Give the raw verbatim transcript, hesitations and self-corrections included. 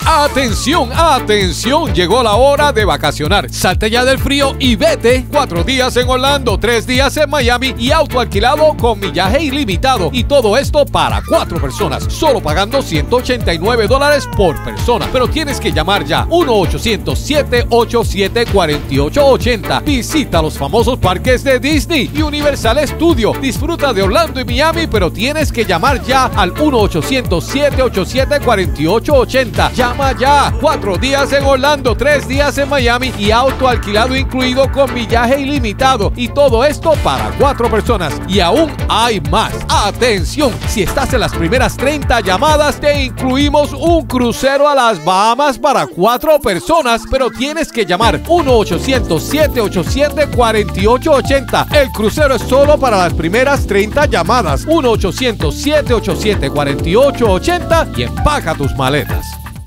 Atención, atención, llegó la hora de vacacionar. Salte ya del frío y vete. Cuatro días en Orlando, tres días en Miami y auto alquilado con millaje ilimitado. Y todo esto para cuatro personas, solo pagando ciento ochenta y nueve dólares por persona. Pero tienes que llamar ya. uno ochocientos, siete ocho siete, cuatro ocho ocho cero. Visita los famosos parques de Disney y Universal Studios. Disfruta de Orlando y Miami, pero tienes que llamar ya al uno ochocientos, siete ocho siete, cuatro ocho ocho cero. Llama ya. Cuatro días en Orlando, tres días en Miami y auto alquilado incluido con millaje ilimitado. Y todo esto para cuatro personas. Y aún hay más. Atención, si estás en las primeras treinta llamadas, te incluimos un crucero a las Bahamas para cuatro personas, pero tienes que llamar uno ochocientos, siete ocho siete, cuatro ocho ocho cero. El crucero es solo para las primeras treinta llamadas. uno ochocientos, siete ocho siete, cuatro ocho ocho cero y empaca tus maletas.